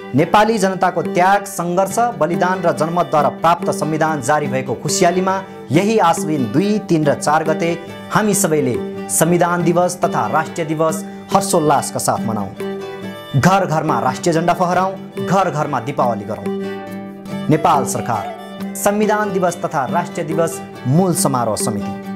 नेपाली जनताको त्याग, सङ्घर्ष, बलिदान र जनमतद्वारा प्राप्त संविधान जारी भएको खुसियालीमा यही आश्विन 2, 3 र 4 गते हामी सबैले संविधान दिवस तथा राष्ट्रिय दिवस हर्षोल्लासका साथ मनाऊँ। घर घरमा राष्ट्रिय झण्डा फहराऊँ, घर घरमा दीपावली गरौँ। नेपाल सरकार संविधान दिवस तथा राष्ट्रिय दिवस मूल समारोह समिति।